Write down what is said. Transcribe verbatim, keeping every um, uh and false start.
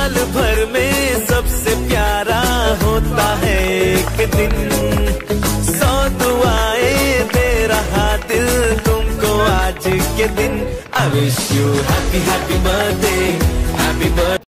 साल भर में सबसे प्यारा होता है एक दिन, सौ दुआएं दे रहा दिल तुमको आज के दिन। I wish you happy happy birthday, happy birthday।